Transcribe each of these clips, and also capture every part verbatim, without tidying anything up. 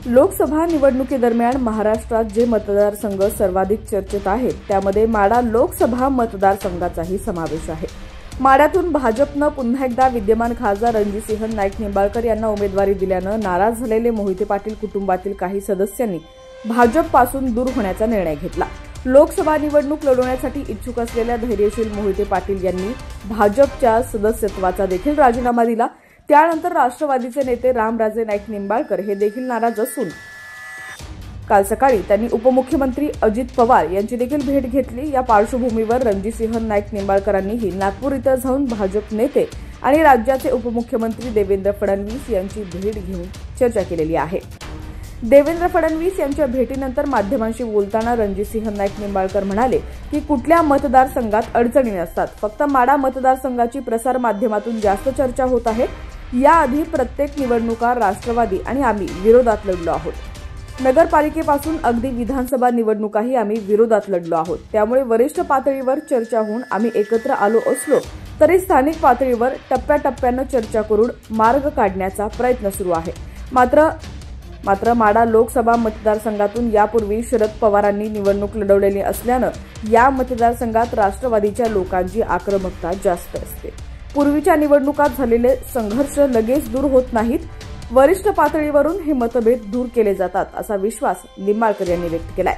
लोकसभा निवडणुकीदरम्यान महाराष्ट्रात जे मतदारसंघ सर्वाधिक चर्चेत आहेत त्यामध्ये माढा लोकसभा मतदारसंघाचाही समावेश आहे। माढ्यातून भाजपनं पुन्हा एकदा विद्यमान खासदार रणजितसिंह नाईक निंबाळकर यांना उमेदवारी दिल्यानं नाराज झालेले मोहिते पाटील कुटुंबातील काही सदस्यांनी भाजपपासून दूर होण्याचा निर्णय घेतला। लोकसभा निवडणूक लढवण्यासाठी इच्छुक असलेल्या धैर्यशील मोहिते पाटील यांनी भाजपच्या सदस्यत्वाचा देखील राजीनामा दिला। त्यानंतर राष्ट्रवादीचे नेते रामराजे नाईक निंबाळकर हे देखील नाराज असून काल सकाळी त्यांनी उपमुख्यमंत्री अजित पवार यांची देखील भेट घेतली। या पार्श्वभूमीवर रणजितसिंह नाईक निंबाळकरांनीही नागपूर इथं जाऊन भाजप नेते आणि राज्याचे उपमुख्यमंत्री देवेंद्र फडणवीस यांची भेट घेऊन चर्चा केलेली आहे। देवेंद्र फडणवीस यांच्या भेटीनंतर माध्यमांशी बोलताना रणजितसिंह नाईक निंबाळकर म्हणाले की कुठल्या मतदारसंघात अडचणी नसतात, फक्त माढा मतदारसंघाची प्रसार माध्यमातून जास्त चर्चा होत आहे। याआधी प्रत्येक निवडणुका राष्ट्रवादी आणि आम्ही विरोधात लढलो आहोत। नगरपालिकेपासून अगदी विधानसभा निवडणुकाही आम्ही विरोधात लढलो आहोत। त्यामुळे वरिष्ठ पातळीवर चर्चा होऊन आम्ही एकत्र आलो असलो तरी स्थानिक पातळीवर टप्प्याटप्प्यानं चर्चा करून मार्ग काढण्याचा प्रयत्न सुरू आहे। मात्र मात्र माढा लोकसभा मतदारसंघातून यापूर्वी शरद पवारांनी निवडणूक लढवलेली असल्यानं या मतदारसंघात राष्ट्रवादीच्या लोकांची आक्रमकता जास्त असते। पूर्वीच्या निवडणुकात झालेले संघर्ष लगेच दूर होत नाहीत, वरिष्ठ पातळीवरून हे मतभेद दूर केले जातात असा विश्वास निंबाळकर यांनी व्यक्त केलाय।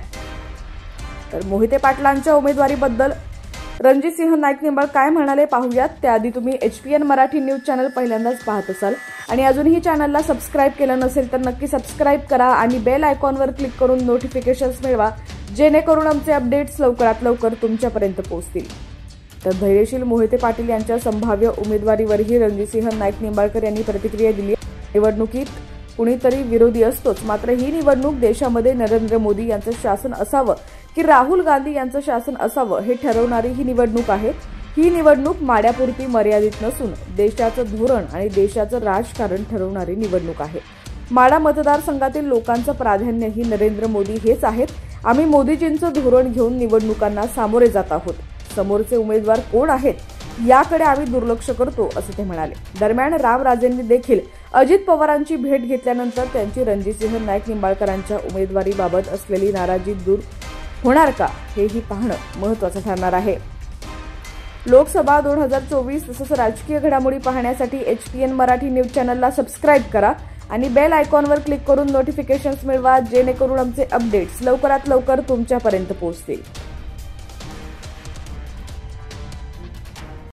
तर मोहिते पाटलांच्या उमेदवारीबद्दल रणजितसिंह नाईक निंबाळकर काय म्हणाले पाहूयात। त्याआधी तुम्ही एचपीएन मराठी न्यूज चॅनल पहिल्यांदाच पाहत असाल आणि अजूनही चॅनलला सबस्क्राईब केलं नसेल तर नक्की सबस्क्राईब करा आणि बेल आयकॉनवर क्लिक करून नोटिफिकेशन्स मिळवा, जेणेकरून आमचे अपडेट्स लवकरात लवकर तुमच्यापर्यंत पोहोचतील। तर धैर्यशील मोहिते पाटील यांच्या संभाव्य उमेदवारीवरही रणजितसिंह नाईक निंबाळकर यांनी प्रतिक्रिया दिली। निवडणुकीत कुणीतरी विरोधी असतोच, मात्र ही निवडणूक देशामध्ये नरेंद्र मोदी यांचं शासन असावं की राहुल गांधी यांचं शासन असावं हे ठरवणारी ही निवडणूक आहे। ही निवडणूक माढ्यापुरती मर्यादित नसून देशाचं धोरण आणि देशाचं राजकारण ठरवणारी निवडणूक आहे। माढा मतदारसंघातील लोकांचं प्राधान्यही नरेंद्र मोदी हेच आहेत। आम्ही मोदीजींचं धोरण घेऊन निवडणुकांना सामोरे जात आहोत। समोरचे उमेदवार कोण आहेत याकडे आम्ही दुर्लक्ष करतो असं ते म्हणाले। दरम्यान रामराजेंनी देखील अजित पवारांची भेट घेतल्यानंतर त्यांची रणजितसिंह नाईक निंबाळकरांच्या उमेदवारीबाबत असलेली नाराजी दूर होणार का हेही पाहणं महत्त्वाचं ठरणार आहे। लोकसभा दोन हजार चोवीस तसंच राजकीय घडामोडी पाहण्यासाठी एचपीएन मराठी न्यूज चॅनलला सबस्क्राईब करा आणि बेल आयकॉनवर क्लिक करून नोटिफिकेशन्स मिळवा, जेणेकरून आमचे अपडेट्स लवकरात लवकर तुमच्यापर्यंत पोहोचतील।